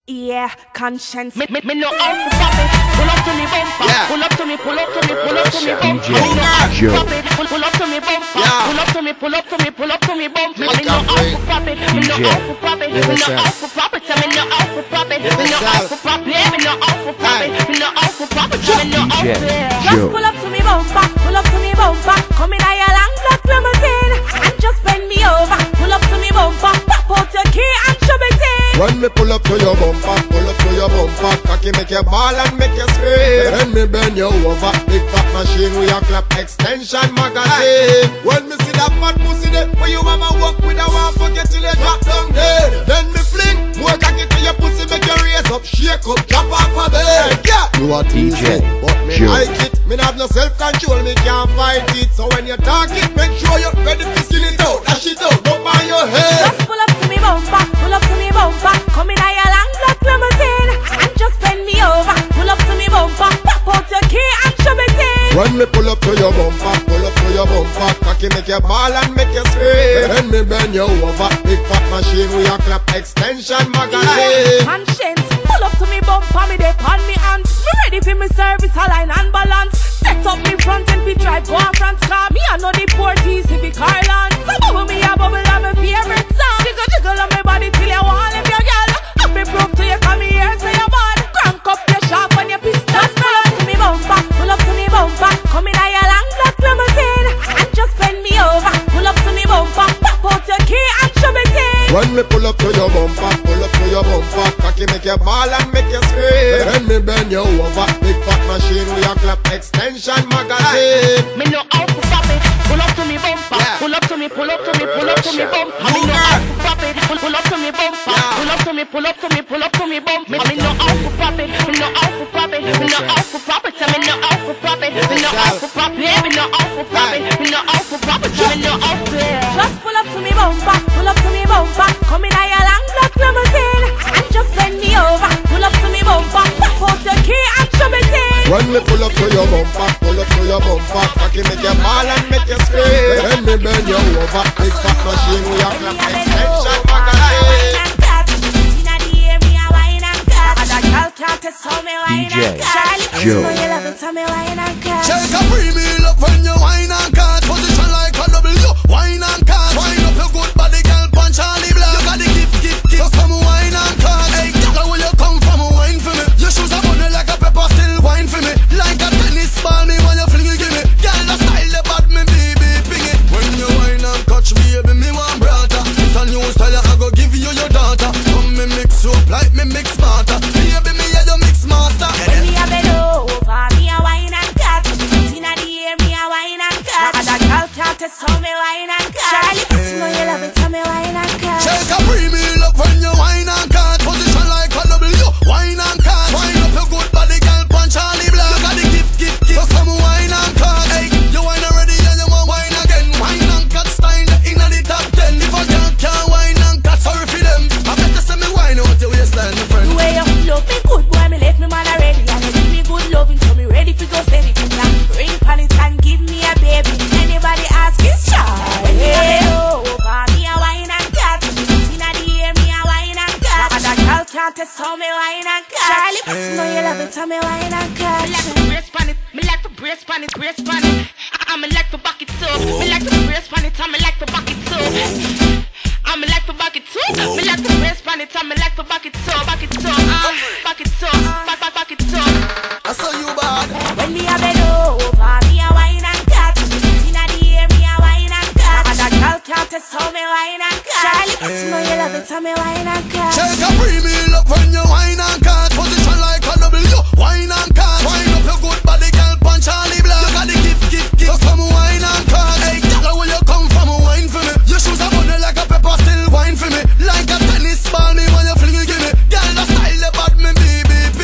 Yeah, conscience. Me no out to pop it. Pull up to me bumper. Yeah. Pull up to me, pull up to me, pull up to me bumper. DJ Me no out to Joe. pop it. Pull up to me bumper. Yeah. Pull up to me, pull up to me, pull up to me bumper. Make Me no a out break. to pop it. Me no DJ. out to pop it. Me no Yourself. out to pop it. Me no out to pop it. Me no Yourself. out to pop it. Me no out to pop it. Me no out to pop it. Me no out DJ. to. Just pull up to me bumper, pull up to me bumper. Come in a long black limousine and just bend me over. Pull up to me bumper, pop out your key and shove it in. When me pull up to your bumper, pull up to your bumper, cocky make you ball and make you scream. When me bend you over, big fat machine with your clap extension magazine. When me see that fat pussy there, where you mama walk with a one forget till you drop down dead. Then me fling more cocky to your pussy, make you raise up, shake up, drop off a bed. Yeah, you are DJ teasing, but me Joe. like it. Me have no self-control, me can't fight it. So when you talk it, make sure you're ready to skin it out, dash it out, up on your head. Just pull up to me bumper, pull up to me bumper. Come in a long black limousine and just bend me over. Pull up to me bumper, pop out your key and shove it in. When me pull up to your bumper, pull up to your bumper, cocky make you ball and make you scream. When me bend you over, big fat machine with your clap extension magazine. Conscience, pull up to me bumper, me dey on me hands. Me ready for me service, align and balance. Set up me front and we drive go on France car. Me I know the Porties, civic Ireland. So bubble me a bubble on my favorite song. Jiggle jiggle on my body till you want live your girl. Happy proof to you come here so you bad. Crank up your sharp and your pistol. Just pull up to me bumper, pull up to me bumper. Come in a long black limousine and just bend me over. Pull up to me bumper, pop out your key and shove it in. When me pull up to your bumper, pull up to your bumper, cocky make you ball and make you scream. When me bend you over, big fat machine with your clap extension magazine. Me no out to pop it. Pull up to me bumper. Yeah. Pull up to me, pull up to me, pull up to me bumper. Me no out to pop it. Pull up to me bumper. Yeah. Pull up to me, pull up to me, pull up to me bumper. Me no out to pop it. Me no out to pop it. Me no out to pop it. Me no out to pop it. Me no out to pop it. Me no out to pop it. Me no out to pop it. Me no out to. Just pull up to me bumper, pull up to me bumper. Come in a long black limousine and just bend me over. Pull up to me bumper, pop out your key and shove it in. When me pull up to your bumper, pull up to your bumper, cocky make you ball and make you scream. When me bend you over, big fat machine with your clap extension magazine. DJ Joe. Take a free meal up when you wine and cut. Position like a W, wine and cut. Wine up your good body, girl, punch Charlie Black. You got the gift, so come wine and cut. Hey, girl, where you come from, wine for me. Your shoes are bunny like a pepper, still wine for me. Like a tennis ball, me when you fling it, give me. Girl, the style about me, baby, ping it. When you wine and catch me, baby, me want brother. It's a new style, I go give you your daughter. Come me mix you up like me mix smarter. Baby, me yeah, you mix master. When me a bend over, me a wine and cut. Inna the air, me a wine and cut. And that girl can't test how me wine and cut. Charlie, you know you love it, how me wine and cut. Take a free meal up when you wine and cut. Position like a W, wine and cut. Wine up your good body, girl, punch Charlie Black. You got the gift, so come wine and cut. Hey, you wine already and you want wine again. Wine and cut style inna the top 10. If a girl can't wine and cut, sorry for them. I better say me wine out your waistline, my friend. The way you love me good, boy, me left me man already. And you give me good loving, so me ready for go steady. Ring pan it and give me a baby. Anybody ask is Charlie. Hey, over, me a wine and cut. Inna the air, me a wine and cut. And that girl can't test how me wine and cut. Charlie, you know you love it, how me wine and cut. Me like to brace pan it. Me like to brace pan it, brace pan it. Me like to back it up. Me like to brace pan it, and me like to back it up. Me like to back it up. Me like to brace pan it, and me like to back it up, back it up, back it up, back it up. I saw you bad. When me a bend over, me a wine and cut. Inna the air, me a wine and cut. And that girl can't test how me wine and cut. Charlie, you know you love it, how me wine and cut. Take a free meal up when you wine and cut. Position like a W, wine and cut. Wine up your good body, girl, punch Charlie Black. You got the gift, so come wine and cut. Hey, girl, where you come from, wine for me. Your shoes are bunny like a pepper, still wine for me. Like a tennis ball, me when you fling it, give me. Girl, the style about me, baby.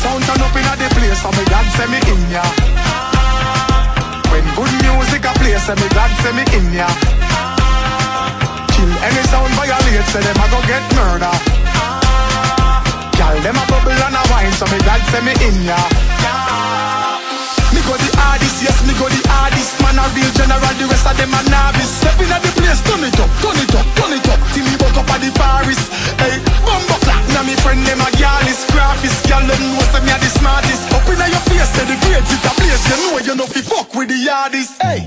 Sound turn up in the place, so me glad say me in ya. When good music a play, say me glad say me in ya. Kill any sound violate, say them a go get murder. Y'all them a bubble and a wine, so me glad say me in ya. Me go the hardest, yes, me go the hardest. Man a real general, the rest of them a novice. Step in at the place, turn it up, turn it up, turn it up. Till me buck up at the forest. Hey, bumbo clap, now me friend them a gallus. Graphist, y'all them know say me a the smartest. Up in your face, say the grades it a place. You know fi fuck with the hardest. Hey,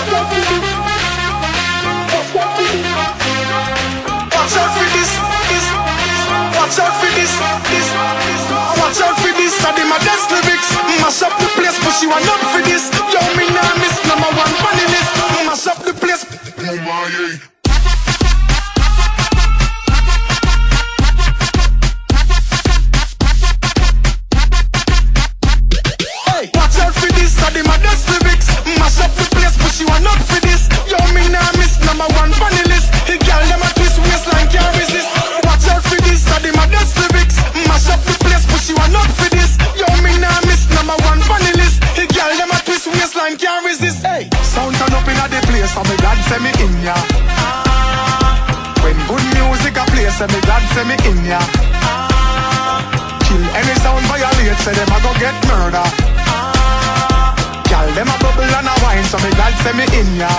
watch out for this, watch out for this, watch out for this. I did my best lyrics. Mash up the place, but she want up for this. Yo, me nah miss number one funny list. Mash up the place. Oh my, yeah. Hey, watch out for this. I did my best lyrics. Mash up the place, but she want up for this. Yo, me nah miss number one funny list. The girl them a twist waistline can't resist. Watch out for this. I did my best lyrics. Mash up the place, but she want up for this. Yo, me nah miss number one funny list. The girl them a twist waistline can't resist. Hey, sound turn up in the place, so me glad say me in ya. When good music a play, say me glad say me in ya. Kill any sound violate, say them a go get murder. Y'all them a bubble and a wine, so me glad say me in ya.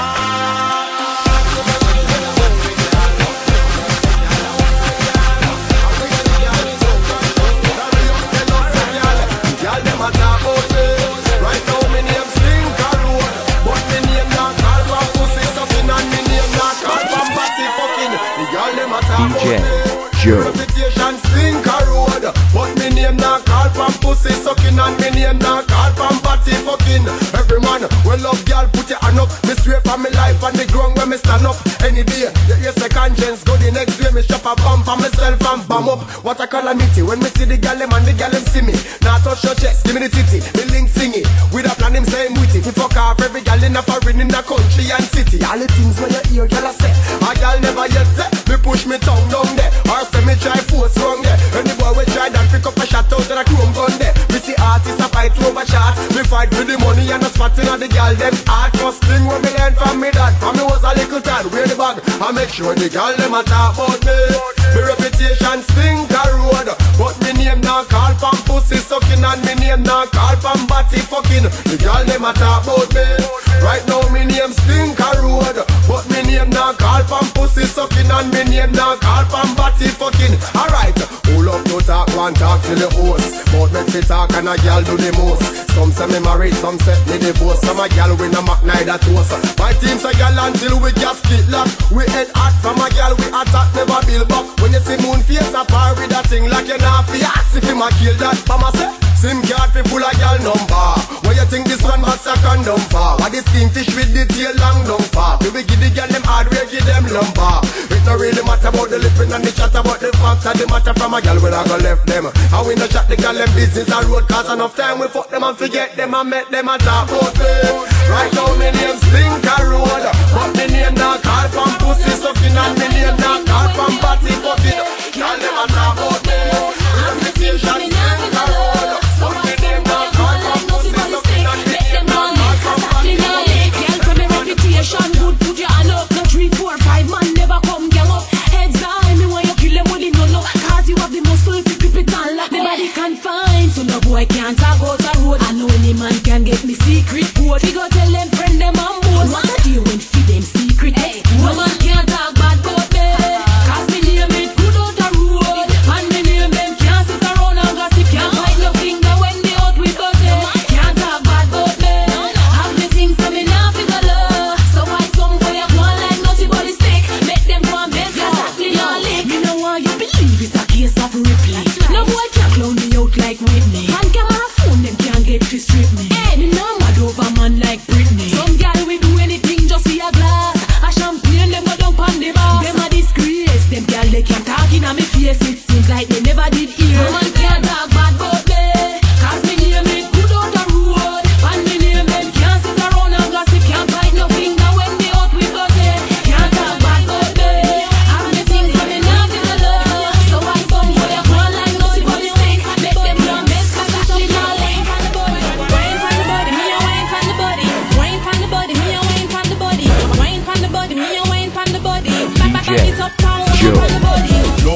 Y'all them a talk about me. Right now me name Stinker Road, but me name not call from pussy sucking and me name not call from batty fucking. Y'all them a talk about me. Joe. Reputation Stinker Road, but me name not call from pussy sucking and me name not call from batty fucking. Every man will love girl, put your hand up. Me straight from me life and the ground where me stand up. Any day, you say conscience go the next day. Me shop a bump for myself and bam up. What a calamity when me see the girl them and the girl them see me. Now touch your chest, give me the titty, the link sing it. With a plan him saying witty. He fuck off every girl in a foreign in the country and city. All the things when you hear girl I say, a girl never yet say. Me push me tongue down there, or say me try force wrong there. Any boy we try that pick up a shot out and a chrome gun there. Me see artists a fight over shot. Me fight for the money and the spot in the girl them heart. First thing when me learn from me dad, from me was a little tad. Wear the bag, I make sure the girl them a talk about me. Me reputation Stinker Road, but me name not call from pussy sucking and me name not call from batty fucking. The girl them a talk about me. Right now me name Stinker Road, but me name not call from pussy sucking and me name not call from batty fucking. Alright, hold up no talk, one talk to the host. But make me talk and a girl do the most. Some say me married, some say me divorced. Some a girl win a Mac neither toast. My team's a girl until we just get locked. We head hot from a girl, we attack never build back. When you see moon face a par with that thing like you not fi ask if him a kill that. Mama say, SIM card fi full of girl number. What you think this one must a condom for? What this steam fish with the tail long down for? We give the girl them hardware, give them lumber. It no really matter about the lipping and the chat about the facts. And the matter from a girl when I go left them. And we no chat the girl them business and road. Cause enough time we fuck them and forget them and make them a talk about me. Right now me name Stinker Road, but me name not call from pussy sucking and me name not call from batty fucking. Girl them a talk about me. Reputation Stinker Road, but me name not call from pussy sucking and me name not call from batty fucking. Girl from me reputation good, put your hand up. No 3, 4, 5 man never come gang up. Heads high, me want you kill them with the no. Cause you have the muscle to keep it on like the body confined. So no boy can't talk out the road. I know any man can get me secret code. We go tell them friend them and boss. What a deal when feed them secret. No man can't talk bad about me. Cause me name it good out the road. And me name them can't sit around and gossip. Can't fight no finger when they out with us. Can't talk bad about me. Have me things so me not figure love. So why some boy a go on like nothing but a stick. Make them go and best exactly your lick. Me know why you believe it's a case of Ripley. No boy can clown me out like Whitney. And camera phone them can't get to strip me. Me no mad over man like Britney. Some girl will do anything just for a glass. A champagne them go down on the bar. Them a disgrace. Them girl they can't talk in my face. It seems like they never did hear. No man can't talk bad about me. Cause me name it good out the road. And me name them can't sit around and gossip. Can't fight no finger when they out with us. Can't talk bad about me. Have me things so me not feel love. So why some boy a go on like nothing but a stick. Make them run mess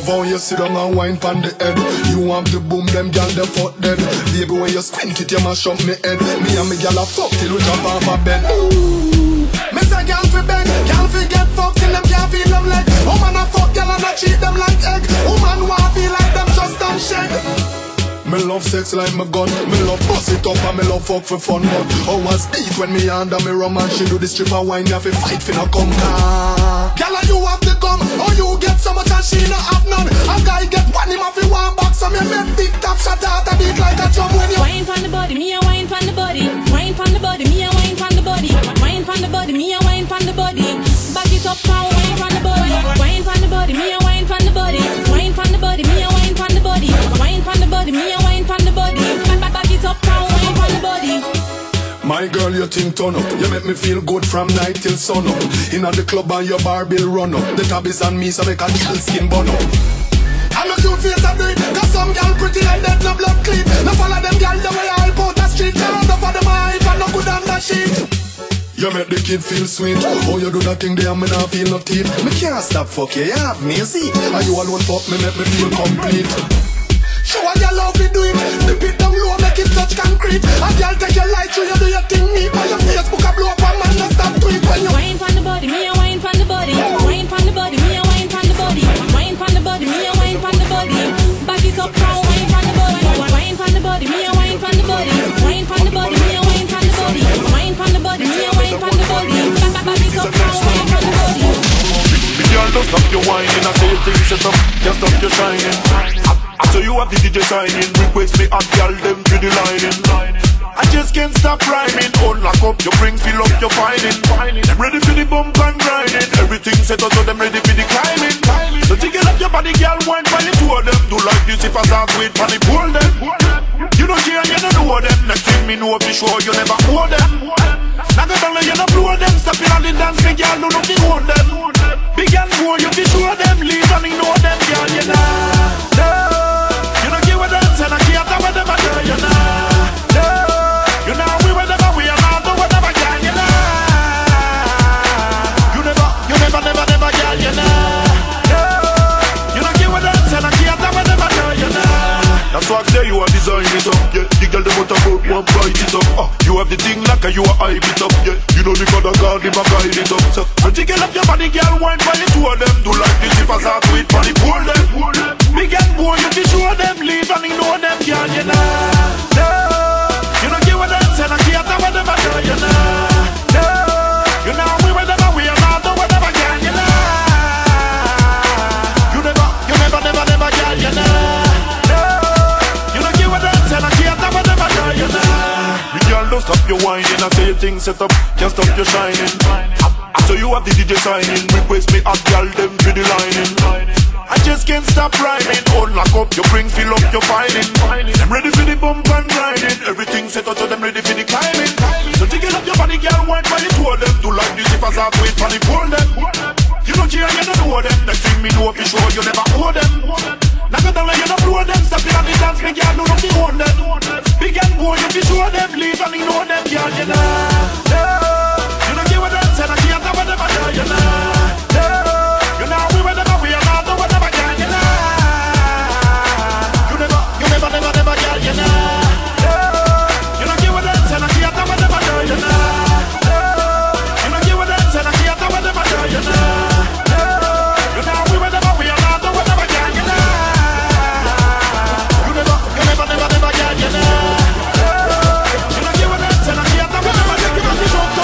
love how you sit down and wine pon the head. You want the boom, them gal them fuck dead. Baby when you squint it, you mash up me head. Me and me gal a fuck till we jump off a bed. Ooh. Me say gal fi bend, gal fi get fucked till them can't feel them leg. Woman a fuck gal and a treat them like egg. Woman want feel like them just don't shake. Me love sex like my gun. Me love bust it up and me love fuck for fun. But always beat when me under me rum and she do the stripper wine. You have to fight for no come. Girl, you have to come. Oh, you get so much and she not have none. A guy get one him off in one box. So me make big tap shot out a beat like a drum when you wine from the body, me a wine from the body. Wine from the body, me a wine from the body. Wine from the body, me a wine from the body. Back it up now, wine from the body. Wine from the body, me a wine from the body. Wine from the body, me a wine from the body. Wine from the body, me a wine from the body. Back it up now, wine from the body. My girl, you think turn up. You make me feel good from night till sun up. Inna the club and your bar bill run up. The tab is on me so make a little skin burn up. I'm a cute face of breed. Cause some girl pretty and dead no blood clean. No follow them girl the way I out the street. No for them hype and no good on the sheet. You make the kid feel sweet. Oh, you do that thing there and me not feel no teeth. Me can't stop fuck you, you have me see. And you alone fuck me make me feel complete. Show a girl how we do it. Dip it down low, make it touch concrete. A girl take your light through, you do your thing neat. On your Facebook a blow up and man no stop tweet. When you wine from the body, me a wine from the body. Wine from the body, me a wine from the body. Wine from the body, me a wine from the body. Back it up now, wine from the body. Wine from the body, me a wine from the body. Wine from the body, me a wine from the body. Wine from the body, me a wine from the body. Back it up now, wine from the body. The girl don't stop your whining, I say things set up, just stop your shining. So you have the DJ signing, request me and girl them to the lining. I just can't stop rhyming, unlock up your ring, fill up your fining. Them ready for the bump and grinding, everything set up so them ready for the climbing. So jiggle up your body, girl, wine for the two of them. Do like this if I start with panic, pull them. You don't care, you don't know them. Next thing me know for sure, you never owe them. Now go down you don't blow them, stop in on the dance, me girl, do not own them. Big and poor, you be sure them, leave and ignore them, girl, you know. And I can't tell whatever girl you know. No, you know we whatever we are not do whatever girl you know. You never girl you know. No, you don't give a dance and I can't tell whatever girl you know. That's why there you are design it up. Yeah, the girl them want to go one bright it up. You have the thing like you are hype it up. Yeah, you know the God of God, the guide it up. So jiggle up your body, girl, wine for the two of them. Do like this if I start with body, pull them. Big and boy, you be sure them, leave and ignore them, girl, you know. No, you don't give a dance and I can't tell whatever girl, you know. No, you know we whatever we are not do whatever girl, you know. You never girl, you know. No, you don't give a dance and I can't tell whatever girl, you know. The girl don't stop your whining, I say things set up, can't stop your shining. So you have the DJ signing, request me and girl them to the lining. I just can't stop rhyming, unlock up your ring, fill up your filing. Them ready for the bump and grinding, everything set up so them ready for the climbing. So jiggle up your body, girl, wine for the two of them. Do like this if I start with panic, pull them. You don't care, you don't know them. Next thing me know for sure, you never owe them. Now go down you don't blow them, stop in on the dance, me girl, do not be own them. Big and boy, you be sure them, leave and ignore them, girl, you know. No, you don't give a dance and I can't tell whatever, girl, you know. No, you know we whatever we are not do whatever girl, you know. You never girl, you know. You don't give a dance and I can't tell whatever girl, you know. You don't give a dance and I can't tell whatever girl, you know. You know we whatever we are not do whatever girl, you know. You never girl, you know. You don't give a dance and I can't tell whatever girl, you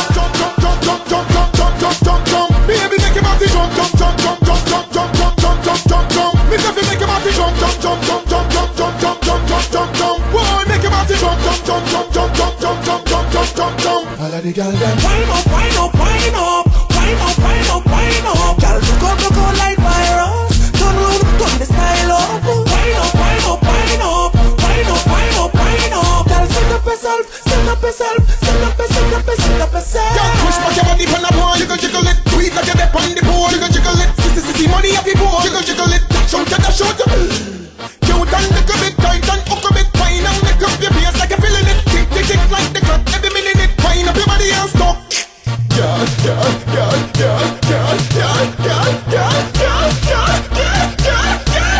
know. Baby, make him out the jump, jump, jump, jump, jump, jump, jump, jump, jump, jump, jump, jump. Make him out the jump, jump, jump, jump, jump, jump, jump, jump, jump, jump, jump, jump. Boy, make him out the jump, jump, jump, jump, jump, jump, jump, jump, jump, jump, jump, jump. All of the girls them wind up, wind up, wind up, wind up, wind up, wind up. Girls look up like virus. Turn round, turn the style up. Wind up, wind up, wind up, wind up, wind up, wind up. Girls send up yourself, send up yourself, send up yourself, send up yourself, send up yourself. Girl, push back your body from the board, you go jiggle it. Tweet like you're deep on the board, you go jiggle it. See money up your board, you go jiggle it. Dash out, cute and look a bit tight and hook a bit fine and make up your face like you're feeling it. Tick, tick, tick like the clock, every minute. Wind up your body and stop. Girl, girl, girl, girl, girl, girl, girl, girl, girl, girl, girl, girl, girl.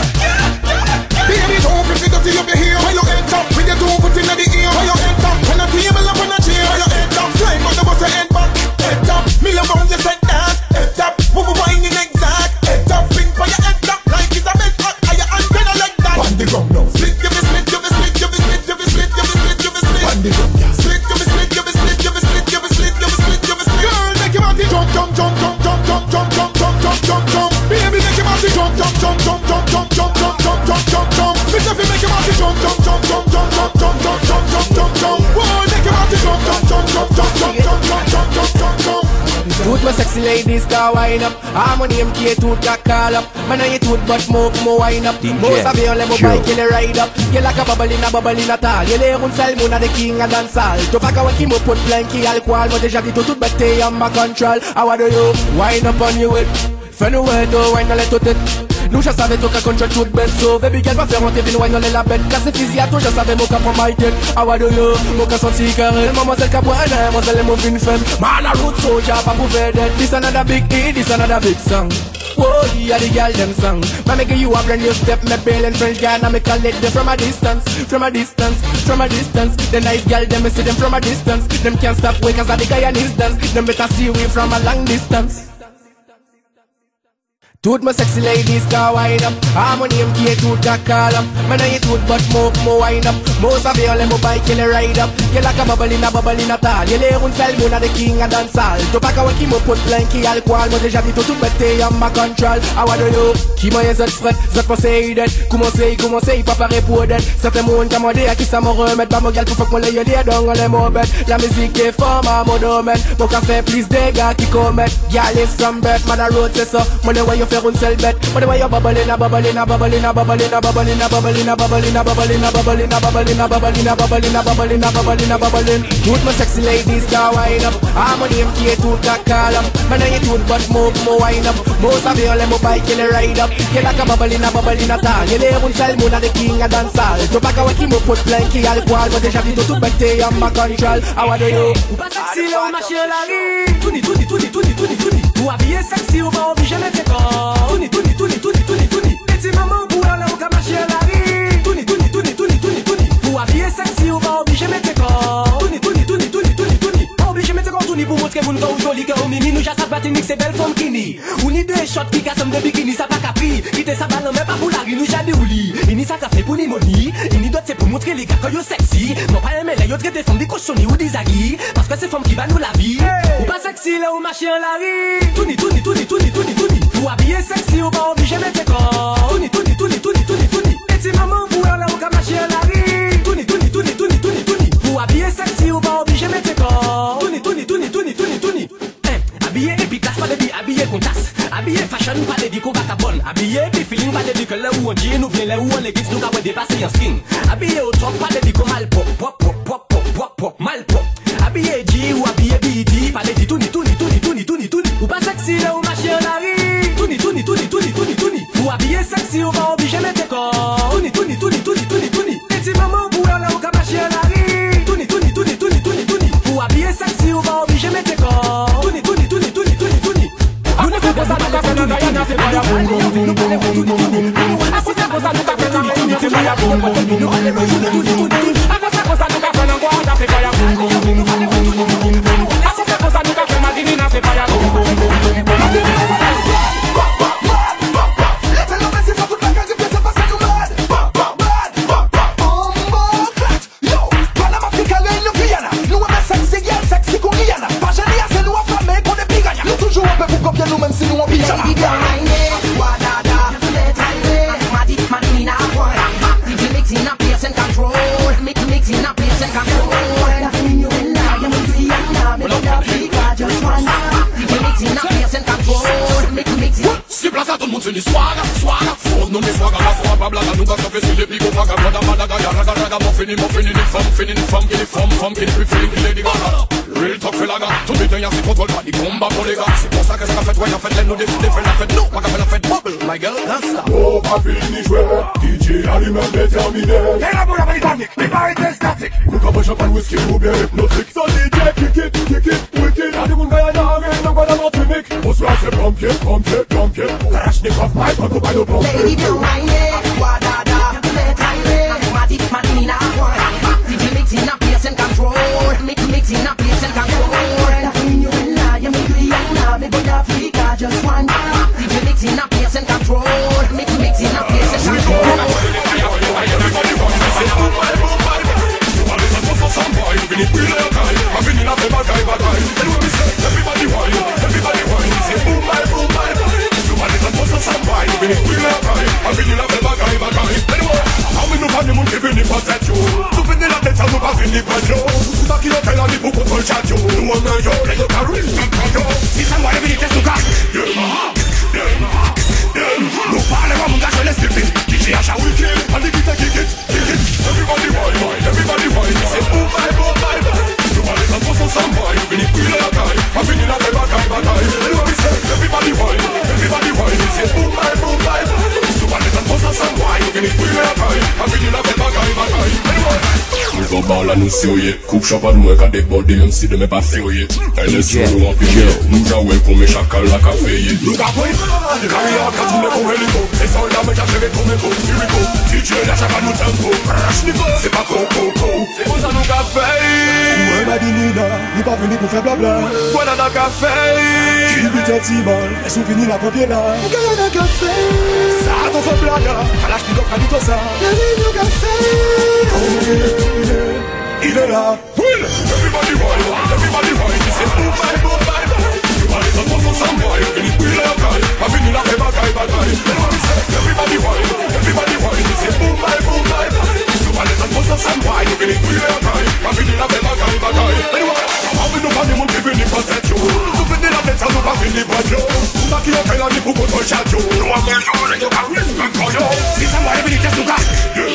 and the drum, yeah. Split, give me split, give me split, give me split, give me split, give me split, give me split. Girl, make your body jump, jump, jump, jump, jump, jump, jump, jump, jump, jump, jump, jump. Baby, make your body jump, jump, jump, jump, jump, jump, jump, jump, jump, jump, jump, jump. Bitch, if you make your body jump, jump, jump, jump, jump, jump, jump, jump, jump, jump, jump, jump. Boy, make your body jump, jump, jump, jump, jump, jump, jump, jump, jump, jump, jump, jump. Tooth my sexy ladies can wind up. Harmony MK tooth can call up. Man on your tooth but more wind up. Most of you on them bike kill a ride up. You like a bubble in a tal. You lay un salmon at the king and dance all. To pack away Kim up put plenty alcohol. But déjà dit tout bête on my control. How do you wind up on you with? Fais nous do wind let tout it. Nous je savais tout qu'à contrôle tout bête. So baby girl va faire monter vin wind on la bête. Car c'est physique à tout je savais mon cap pour my tête. How do you? Mon cas senti carré. Mademoiselle Capoine, mademoiselle mon vin femme. Man a root soldier pas pour faire that. This another big hit, this another big song. Oh, yeah, the girl them song. Man, make you a brand new step. Me pale and French girl, now me call it them from a distance, from a distance, from a distance. The nice girl, them me see them from a distance. Them can't stop way 'cause the guy and his dance. Them better see we from a long distance. Tooth my sexy ladies can wind up. Harmony MK tooth can call up. Man on your tooth but more wind up. Most of you on them bike kill a ride up. You like a bubble in a tal. You lay un salmon at the king and dance all. To pack away Kim up put plenty alcohol. Mais déjà dit tout bête on my control. How do you? Qui m'a zot fret, zot pensé dead. Comment c'est, pas pareil pour dead. Certains monde comme moi qui ça me remettre. Pas mon gal pour fuck mon lay les dong on les mots bête. La musique est fort à mon domaine. Mon café plus des gars qui commettent. Gal is from birth, man a road c'est ça. Mon way you faire un seul bet. But the way you bubbling, bubbling, bubbling, bubbling, bubbling, bubbling, bubbling, bubbling, bubbling, bubbling, bubbling, bubbling, bubbling, bubbling, bubbling. Tooth my sexy ladies can wind up. Harmony MK tooth can call up. Man on your tooth but more wind up. Most of you on them bike kill a ride up. You like a bubbling, bubbling, tal. You lay un salmon at the king and dance all. To pack away Kim up put plenty alcohol. But déjà dit tout bête on my control. How do you? Ou pas sexy là ou marcher la rue. Touni. Ou habillé sexy ou pas obligé mettre corps. Touni. Petit maman pour aller au marcher la rue. Touni. Ou habillé sexy ou pas obligé mettre corps. Touni. Pas obligé mettre corps touni pour montrer vous nous joli que au mimi nous chasse battre c'est belle femme kini. Ou ni des shots qui cassent de bikini ça pas capri. Quitter ça balle même pas pour la rue nous jamais ouli. Ini ça café pour ni moni. Ini d'autres c'est pour montrer les gars que yo sexy. Non pas aimer les autres des femmes des cochonniers ou des agis. Parce que c'est femmes qui va nous la vie. Ou pas sexy là ou marcher la rue. Touni. Ou habillé sexy ou pas obligé mettre corps. Touni. Petit maman pour aller au marcher la rue. Touni. Ou habillé sexy ou pas obligé mettre corps. Touni. Habillé et puis classe pas de dit habillé qu'on tasse. Habillé fashion pas de dit qu'on va cabonne. Habillé puis feeling pas de dit que là où on dit nous vient là où on l'église nous va dépasser en skin. Habillé au top pas de dit qu'on mal pop mal pop. Habillé G ou habillé BD pas de dit touni. Ou pas sexy là ou marcher la rue. Touni. Ou habillé sexy ou pas obligé mettre corps. Touni. Petit maman pour aller au marcher la rue. Touni. Ou habillé sexy ou pas obligé mettre corps. Touni. Nous ne faisons pas de café dans Guyana, c'est pas la boum boum boum boum boum boum. Assis à cause de café dans Guyana, c'est pas la boum boum boum boum. Assis à cause de café dans Guada, c'est pas la boum boum boum boum boum. Assis à cause de café Madinina, c'est pas la boum boum boum boum. Nous-mêmes si nous on pige Baby girl, my name, Wadada, let Madinina boy. DJ mixing a place and control. Mixing a place and control. Nothing you will lie, I'm free and now. Me don't Africa, just one. DJ mixing a place and control. Mixing. Si place à tout le monde, c'est une soirée. Faut nous les soirées, la soirée, pas blague. Nous va se faire sur les pics, on va gagner. Madaga, raga, mon fini, les femmes, qui les plus feeling, qui les dégagent. Real talk fait la gare, tout le temps y'a ses contrôles, pas des combats pour les gars. C'est pour ça que ça a fait, ouais, en fait, l'aide nous décider, fait la fête, non, pas qu'à faire la fête, bubble, my girl, that's that. Oh, pas fini jouer, DJ allumé déterminé. Et la boule britannique, les barres étaient statiques. Nous comme champagne, whisky ou bien hypnotique. Ça DJ, kick it, wicked. Y'a des mouns Guyana, avec un guada dans tunique. On se c'est pompier. Kalashnikov, my punk, pas de pompier. Baby girl, my name, Wadada, let Madinina boy. DJ mixing a place and control. Mixing a place and control. Nothing you will lie, I'm free and now. Me go to Africa, just one. DJ mixing a place and control. Mixing a place and control. feel it real like I'm feeling a bad guy. Anyway, me say, everybody wine. Me say, boom, bye. Nobody can post us some wine. Feel it real like I'm feeling a bad guy. Anyway, how me know the moon giving it for that you? To feel the better, no pas feel it for you. Back in your tail and the book will chat you. No one know you, let you carry it for you. See someone every day to got. No parle pas mon gars, je laisse le film. DJ H.A. Wicked, and the guitar kick it. Everybody wine. Say boom, bye. Nobody can post us some wine. Feel it real like I'm feeling a bad guy. Anyway, me say, everybody wine. Me say, boom, bye. Nobody can post us some wine. Feel it real like I'm feeling a bad guy. Anyway. Nous ball à nous sérieux. Coupe chapeau de moi qu'à des body même si de mes pas férieux. Elle est sur nous en pire. Nous jouons pour mes chacals la café. Nous gardons le carrière quand tu me comme hélico. C'est ça là mais j'achève ton écho. Firico, DJ la chapa nous tempo. C'est pas coco. C'est pour ça nous café. Ouais Madinina, nous pas venus pour faire blabla. Voilà dans café. Qui vite un petit mal, elles sont finies la papier là. Regarde dans café. Ça t'en fait blague. À l'âge qui doit faire tout ça. La ligne au café. Il est là. Everybody wine. He said boom bye. Nobody can post us some wine. Feel it real like I'm feeling a bad guy. Everybody wine. He said boom bye. Nobody can post us some wine. Feel it real like I'm feeling a bad guy. Anyway, how we know the moon giving it for that you? To feel the better, no pas feel it for you. Back in your tail and the book will chat you. No one will show that you can respect for you. See someone every day just to got.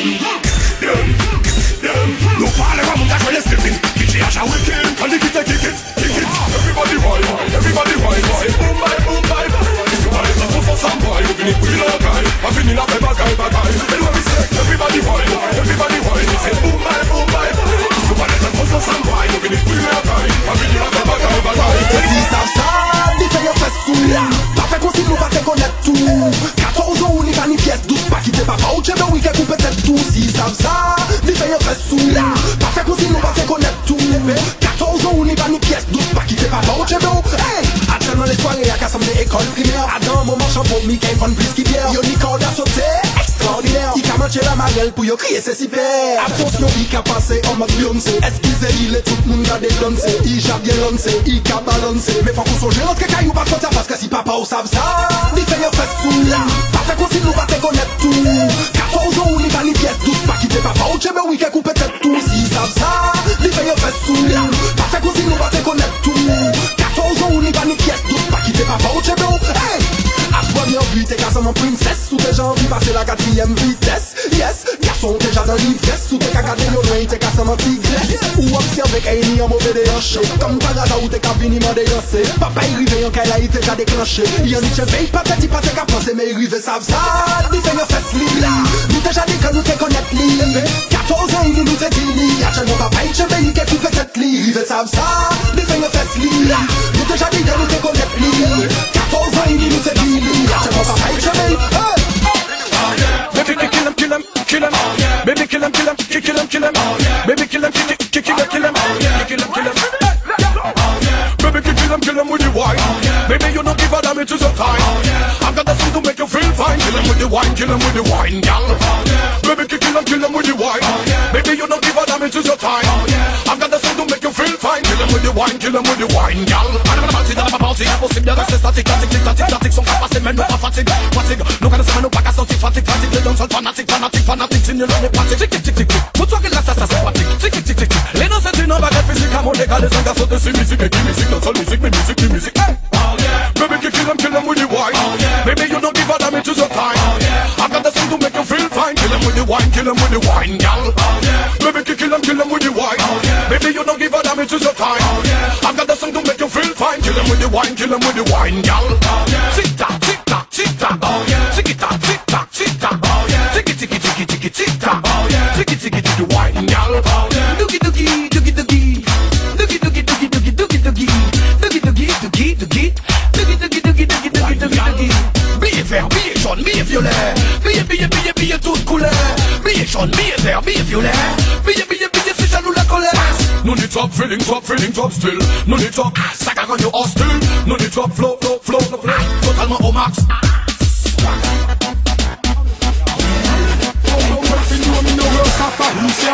No parle pas mon gars, je laisse le film. DJ H.A. Wicked, and the guitar kick it. Everybody wine. Say boom bye. Nobody can post us some wine. Feel it real like I'm feeling a bad guy. Anyway, me say, everybody wine. He say boom bye. Nobody can post us some wine. Feel it real like I'm feeling a bad guy. Si ça dit fait y'a fait sous. Pas fait qu'on s'y nous pas te connaître tout. 14 ans, on n'y pas ni pièce, doute pas quitter papa ou tchèbe ou week-end ou peut-être tout. Si ça dit fait y'a fait sous. Pas fait qu'on s'y nous pas te connaître tout. 14 ans, on n'y pas ni pièce, doute pas quitter papa ou tchèbe ou. Hey! Attends dans les soirées à Kassam des écoles primaires. Adam, moment champion, Mickey, Van plus qui bière. Yo ni corde à sauter, extraordinaire. Il a manché la marelle pour yo crier c'est super. Attention, il a passé en mode Beyoncé. Excusez, il est tout le monde a dénoncé. Il a bien lancé, il a balancé. Mais faut qu'on songe l'autre caillou pas trop ça parce que si papa ou savent ça, il fait y'a fait sous. Pas fait qu'on s'y nous pas te connaître tout. 14 ans, on n'y pas ni pièce, doute pas quitter papa ou tchèbe week-end ou peut-être tout. Si savent ça, il fait y'a fait sous. Pas fait qu'on s'y nous pas te connaître tout. 14 ans, on n'y pas ni pièce, doute pas quitter papa ou tchèbe ou. Hey! À première vue, t'es quasiment princesse. Ou déjà envie passer la 4e vitesse. Yes, garçon déjà dans l'ivresse. Ou t'es qu'à garder le loin, t'es quasiment tigresse. Ou observer qu'il y a un mauvais déhanché. Comme par hasard ou t'es qu'à venir m'en déhancer. Papa il rive en qu'elle a été déjà déclenché. Y'en a qui veille pas t'es dit pas t'es qu'à penser. Mais il rive savent ça. Dis fait y'a fait sli. Nous déjà dit que nous t'es connaître li. 14 ans il nous t'es dit li. Actuellement papa il te veille qu'elle coupe peut-être li. Rive savent ça. Dis fait y'a fait sli. Nous déjà dit que nous t'es connaître li. 14 ans il nous t'es dit li. Actuellement papa il te veille. Baby kill him. Baby kill him. Baby kill him with the wine. Baby you don't give a damn, it is your time. I've got the thing to make you feel fine. Kill him with the wine, gal. Baby kill him with the wine. Baby you don't give a damn, it is your time. I've got the thing to make you feel fine. Kill him with the wine, gal. C'est impossible de rester statique, statique, son capacité même pas fatigue. Nous connaissons nous pas qu'à sortir, fatigue, les dons sont fanatiques, signe l'on est pratique, tic, pour toi que là ça sympathique, tic, les noms c'est une baguette physique, à mon égal, les uns garçons de ces musiques, et qui musique, non seule musique, mais musique, hey! Baby kill him with the wine, baby you don't give a damn, it is your time, I've got the thing to make you feel fine, kill him with the wine, gal, baby kill him with the wine, baby you don't give a damn, it is your time, I've got the thing to make you feel fine, kill him with the wine, gal, tic-tac, tic-tac, tic-tac, tic-tac, tic-tac, tic-tac, tic-tac, tic-tac, wine, gal, doogie, billet vert, billet jaune, billet violet, billet toute couleur, billet jaune, billet vert, billet violet, billet, c'est jaloux la colère. No need top feeling, top still. No need top, sac à you hostile. No need top flow, totalement au max. Safari, c'est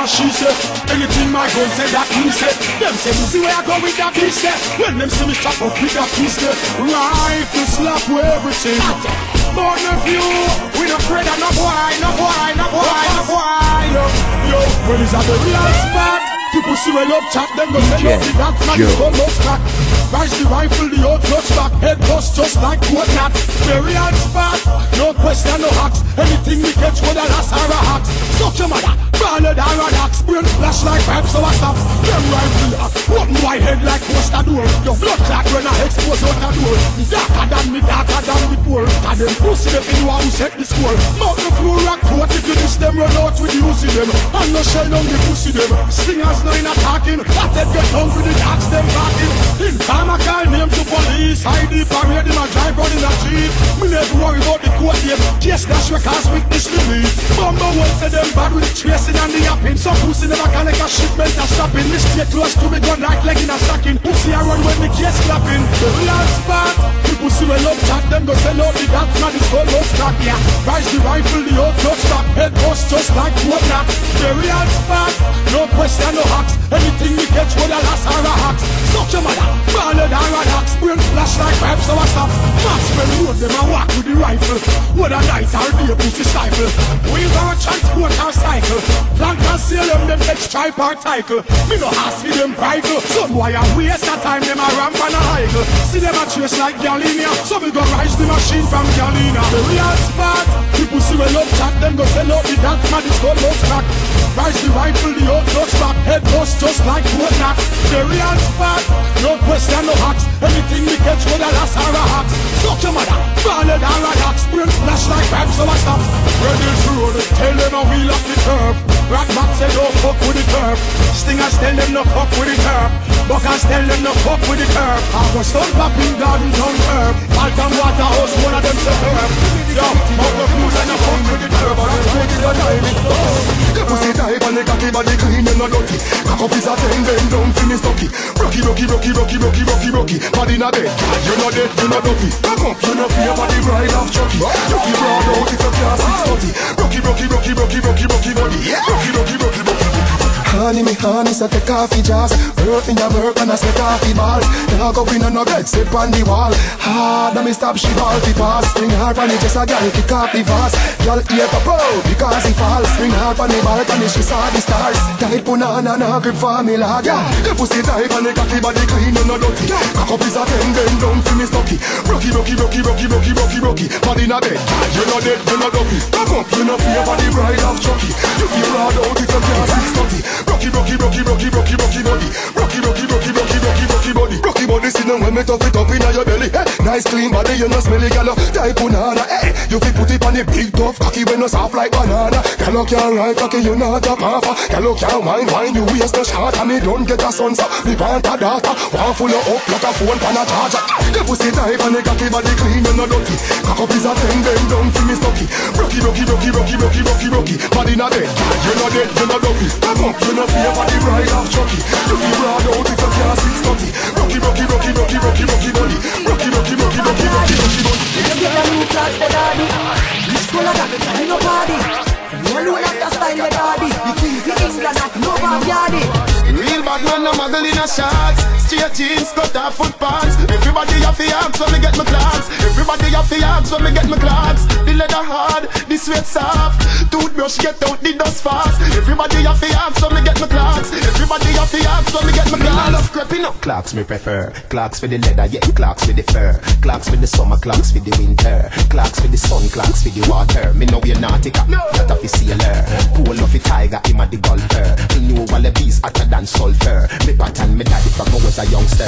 and she said. Anything my gun said that he said. Them say me see where I go with that piece there. When them see me chop up with that piece there. Rifle slap with everything. Born of you, we not afraid of no boy, no boy, no boy, no boy. Yo, when it's at the real spot, people see well up chat, them go say love the dance, man, it's gun no crack. Rise the rifle, the old clutch back, head bust just like court knot. The real spot, no question, no hacks. Anything we catch with a lass or a hacks. Suck your mother, ballad or a hacks. Brain flash like pipes, so I stop. Them rifle hack, open wide head like poster door. Your blood clot when I expose out the door. Darker than me, darker than before. And them pussy, if you want to set the score. Mount the floor, rock throat, if you miss them, run out with using them. And no shell on the pussy them. Stingers no in attacking. I said get down with the dogs, them backing. In time I call name to police. I deep parade in a drive round in a jeep. Me never worry about the court game. Case dash records witness release. Bumble one say them bad with the tracing and the yapping. Some pussy never can like a shipment of shopping. Me stay close to me gun like leg in a stocking. Pussy I run when the case clapping. The real spot. People see well up chat them go sell out the dots. Man it's all no crack, yeah. Rise the rifle, the old clutch back. Head bust just like court knot. The real spot. No question, no hacks. Anything we catch with a lass or a hacks. Suck your mother, ballad or a hacks. Brain flash like pipes, so I stop. Maxwell road them and walk with the rifle. What a night or day pussy stifle. We gonna transport our cycle. Flank and sail them take stripe or title. Me no ask for them bridle. Some boy a waste of time, them a ramp and a higgle. See them a trace like Galina. So we go rise the machine from Galina. The real spot. People see well up chat, them go sell out the dance, man it's called no crack. Rise the rifle, the old clutch back. Head bust just like court knot. The real spot. No question, no hacks. Anything we catch with a lass or a hacks. Suck your mother, ballad or a hacks. Brain flash like pipes, so I stop. Redditch road, tell them a wheel off the curb. Ratback say don't fuck with the turf. Stingers tell them no fuck with the turf. Buckers tell them no fuck with the turf. I was stone popping garden down curb. Alton Waterhouse, one of them say herb. Yo, out the fuse and no fuck with the turf. I just put it on timing. The pussy type and the cocky body clean and no dirty. Cock up is a 10, then don't finish stocky. Rocky, rocky, rocky, rocky, rocky, rocky, rocky. Body in a bed, you not dead, you not dopey. Cock up, you not fear for the bride of Chucky. You keep broad out if you can't 630. Rocky, rocky, rocky, rocky, rocky, rocky body. Rocky, rocky, rocky, rocky. Honey, me honey, so take coffee jars. Work in the work and I say coffee ball. Now go in on no bed, sit on the wall. Hard, let me stop, she ball fi pass. Spring hard on it, just a girl, kick off the vase. Girl, ear to bow, because he falls. Spring hard on the balcony, she saw the stars. Tight punana, na grip for me lad, yeah. The pussy tight and the cocky body clean and no dirty. Cock up is a 10, then down fi me stocky. Rocky, rocky, rocky, rocky, rocky, rocky, rocky. Body in a bed, you not dead, you not dopey. Cock up, you not fear for the bride of Chucky. You feel proud out if you can't 630. Rocky, rocky, rocky, rocky, rocky, rocky body. Rocky, rocky, rocky, rocky, rocky, rocky body. Rocky body, sit down when me tough it up in your belly. Hey, nice clean body, you no smelly gal. Type punana, hey, you fi put it on the big tough cocky when you soft like banana. Gal can't ride cocky, you not a papa. Gal can't wine, you waste no shot. And me don't get a son, so me want a daughter. Want full of up like a phone pan a charger. The pussy type and the cocky body clean and no dirty. Cock up is a 10, then down fi me stocky. Rocky, rocky, rocky, rocky, rocky, rocky, rocky. Body in a bed, you not dead, you not dopey. Cock up, you not fear for the bride of Chucky. You feel broad out if you can't 630. Rocky, rocky, rocky, rocky, rocky, rocky body. Rocky, rocky, rocky, rocky, rocky, rocky body. You get a new class for daddy. This school of that, I no party. You alone have to style the daddy. The king for England, that no backyardy. Real bad man, no muggle in a shots. Straight jeans, cut off foot pants. Everybody have the arms when me get my clocks. Everybody have the arms when me get my clocks. The leather hard, the sweat soft. Toothbrush get out the dust fast. Everybody have the arms when me get my clocks. Everybody have the arms when me get my clocks. I love creeping up. Clocks me prefer. Clocks for the leather, yeah. Clocks for the fur. Clocks for the summer, clocks for the winter. Clocks for the sun, clocks for the water. Me know you're nautica, not a sailor. Pool of a tiger, him a the golfer. Me know all the bees hotter than sulfur. Me pattern me daddy from when I was a youngster.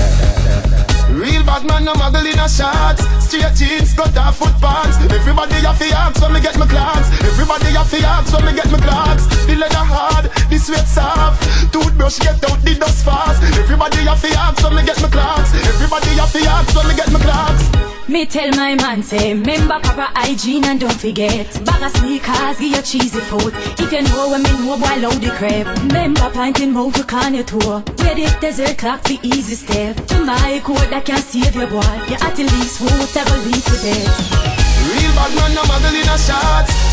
Real bad man, no muggle in a shots. Straight jeans, cut off foot pants. Everybody have the arms when me get my clocks. Everybody have the arms when me get my clocks. The leather hard, the sweat soft. Toothbrush get out the dust fast. Everybody have the arms when me get my clocks. Everybody have the arms when me get my clocks. Me tell my man say, remember proper hygiene and don't forget. Bag of sneakers, give you cheesy food. If you know when me know, boy, load the crab. Remember planting mouth to can your tour. Where the desert clock the easy step. To my code that can save your boy. You at the least won't ever leave to death. Real bad man, no muggle in a shots.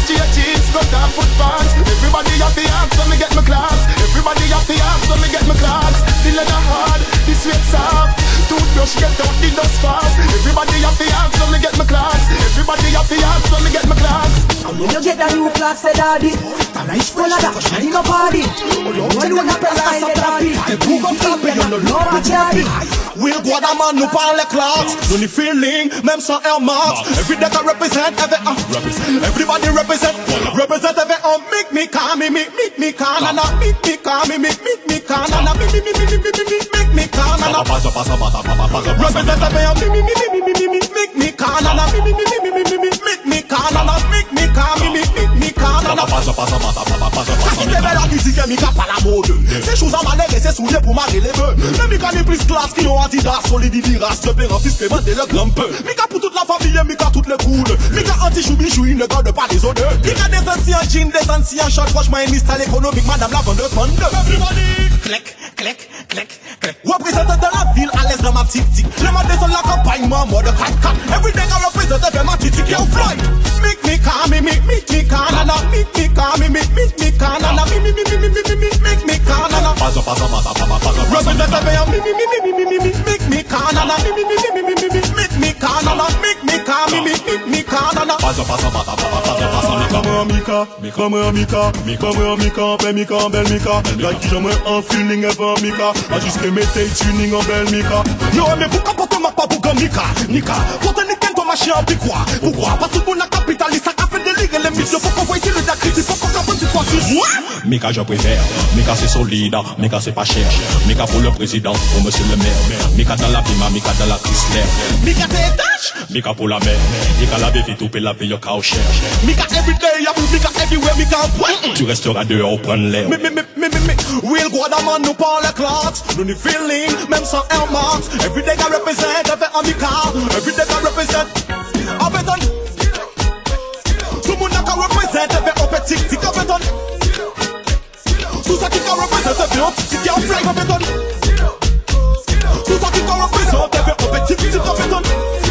straight jeans, cut off foot pants. Everybody have the arms when me get my clocks. Everybody have the arms when me get my clocks. The leather hard, the sweat soft. Toothbrush get out the dust fast. Everybody have the arms when me get my clocks. Everybody have the arms when me get my clocks. And when you get the new clocks, say daddy, the nice full of that, shining up party. When you have the light, daddy, the book of top, you don't know what daddy. We'll go the man, nous parle les clocks. Don't you feeling, même sans Air Max. Every day I represent, everybody represent. Represent every make me calm, make me calm, and make me calm, make me calm, and make me calm, and represent every make me calm, and make me calm, and make me calm, c'est belle la musique et Mika pas la mode. Ces choses à malheur et c'est souillé pour marrer les bœufs. Mais Mika n'est plus classe qui ont Adidas, Solidi, race, le père en fils, paiement de le grand peu. Mika pour toute la famille, Mika toutes les coules. Mika anti-choubichou, il ne garde pas les odeurs. Mika des anciens jeans, des anciens shorts, franchement une style économique, madame la vendeuse vendeur. Clic, clic, clic, clic. Représentant de la ville à l'aise dans ma petite tic. Le matin sur la campagne, moi, mode 4-4. Everything I represent, every ma petite tic, yo, fly. Make me calm, make me calm, and make me calm, make me calm, and make me calm, and represent every make me calm, and make me calm, and make me calm, make me calm, and Mika, like jamais un feeling ever Mika, a jusqu'à mettre tuning en belle Mika. Yo mais pourquoi pas te ma pas pour Mika, Nika, pour te niquer ton machin en quoi, pourquoi pas tout le monde a capitaliste, ça a fait délire les mythes, faut qu'on voit ici le dacris, faut qu'on capte du poisson. Mika je préfère, Mika c'est solide, Mika c'est pas cher, Mika pour le président, pour monsieur le maire, Mika dans la Pima, Mika dans la Chrysler, Mika c'est étage, Mika pour la mer, Mika la baby tout peut la payer au cher, Mika everyday, Mika everywhere, Mika en point, tu resteras dehors prendre l'air. We'll go the man who parle les clocks. Don't you feeling, même sans Air Max. Every day I represent, every Amica. Every day I represent, Abeton. Tout le monde qui représente, every petit tic, Abeton. Tout ça qui représente, every petit tic, fly, Abeton. Tout ça qui représente, every petit tic, Abeton.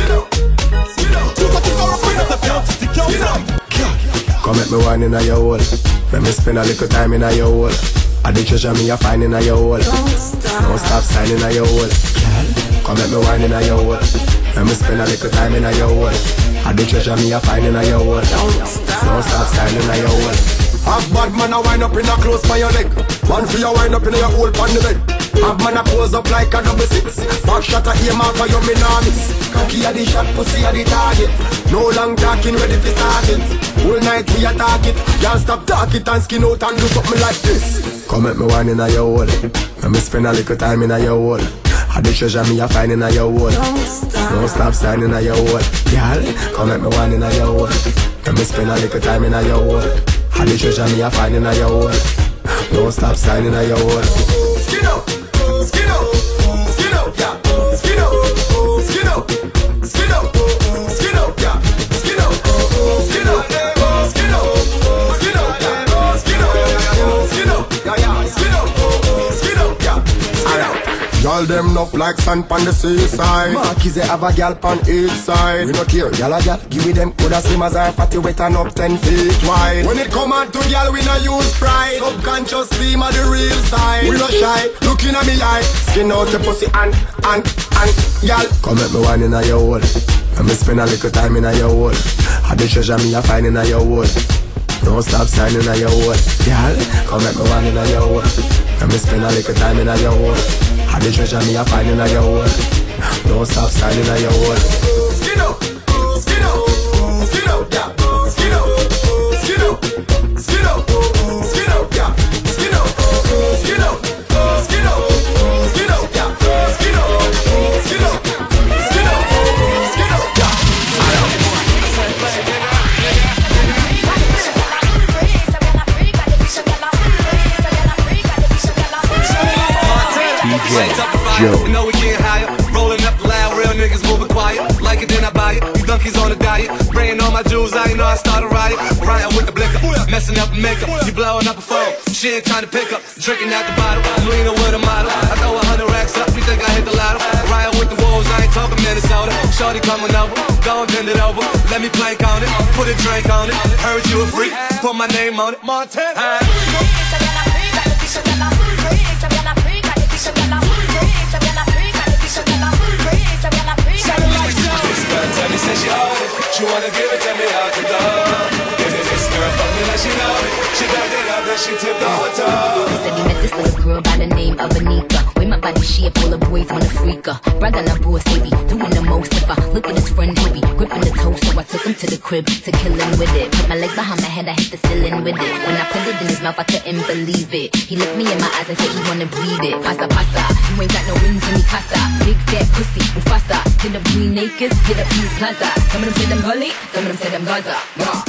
Tout ça qui représente, every petit tic, fly. Come make me wine in your hole. Let me spend a little time in your hole. I the treasure me a find in your hole. Don't stop signing in your hole. Come make me wine in your hole. Let me spend a little time in your hole. I the treasure me a find in your hole. Don't stop signing in your hole. Have bad man a wind up in a close by your leg. Man for you wind up in your hole on the bed. Have man a pose up like a double six. Back shot a aim out for your minamis. Cocky a the shot, pussy a the target. No long talking, ready to start it. Whole night we attack it. Can't stop talk it and skin out and do something like this. Come make me wine in your hole. Let me spend a little time in your hole. I the treasure me a find in your hole. Don't stop signing in your hole. Girl, come make me wine in your hole. Let me spend a little time in your hole. I the treasure me a find in your hole. Don't stop signing in your hole. Skin up, skin up, skin up, yeah. Skin up, skin up, skin up, skin up, yeah. Skin up, skin up, skin up, skin up, yeah. Skin up, skin up, yeah, yeah. Skin up, skin up, yeah. Alright. Y'all them enough like sand on the seaside. Marquis they have a gal pan each side. We no care, Gal a gal, give me them coulda slim as her fatty wet and up 10 feet wide. when it come on to y'all, we no use pride. Subconscious theme of the real side. We no shy, looking at me eye. Skin out the pussy and y'all. Come make me wine in your hole. Let me spend a little time in your hole. I the treasure me a find in your hole. Don't stop signing in your hole. Girl, come make me wine in your hole. Let me spend a little time in your hole. I the treasure me a find in your hole. Don't stop signing in your hole. Skin up, skin up, skin up, yeah. Skin up, skin up, skin up, skin up, yeah. Skin up, skin up, skin up, skin up, yeah. Skin up, skin up, skin up, skin up, yeah. DJ Joe. You know we getting higher, rolling up loud, real niggas moving quiet. Like it then I buy it, you donkeys on a diet. Spraying all my jewels, I know I start a riot. Riding with the blicker, messing up the makeup. You blowing up a phone, she ain't trying to pick up. Drinking out the bottle, leaning with a model. I throw 100 racks up, you think I hit the lotto. Riding with the wolves, I ain't talking Minnesota. Shorty coming over, Go and bend it over, let me plank on it. Put a drink on it, heard you a freak. Put my name on it, Montana. Tell me, say she on it. She wanna give it to me out the door. This girl fuck me like she know it. She backed it up, then she tipped on her toe. Said he met this little girl by the name of Anika. With my body shape, all the boys wanna freak her. Brother na boss, they be doing the most. If I look at his friend, he be gripping the toe. So I took him to the crib to kill him with it. Put my legs behind my head, I hit the ceiling with it. When I put it in his mouth, I couldn't believe it. He looked me in my eyes and said he wanna breathe it. Pasa, pasa, you ain't got no wings in me casa. Big fat pussy, Mufasa. Hit up Green Acres, hit up Peace Plaza. Some of them say them gully, some of them say them Gaza. Yeah.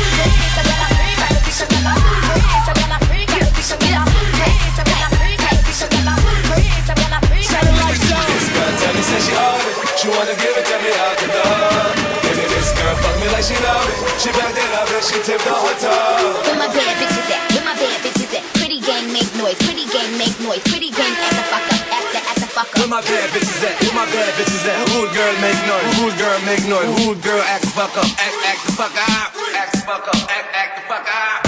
Tell me, say she on it. She wanna give it to me out the door. This girl fuck me like she know it. She backed it up and she tipped on her toe. Where my bad bitches at? Where my bad bitches at? Pretty gang make noise. Pretty gang make noise. Pretty gang act the fuck up. Act the fuck up. Where my bad bitches at? Where my bad bitches at? Who girl make noise? Who girl make noise? Who girl act the fuck up? Act the fuck up. Act the fuck up. Act the fuck up.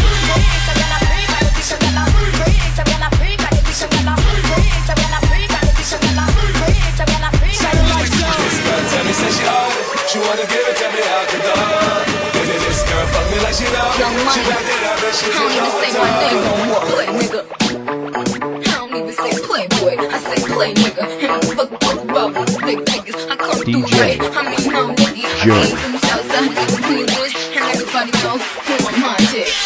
Tell me, say she on it. She wanna give it to me out the door. This girl fuck me like she know it. She backed it up and she I don't even say my name no more. Play nigga. I don't even say playboy. I say play nigga. And fuck about big niggas. I come through right. I mean no nigga. I ain't from Southside. Nigga Queen Bush. And everybody know who I'm on to.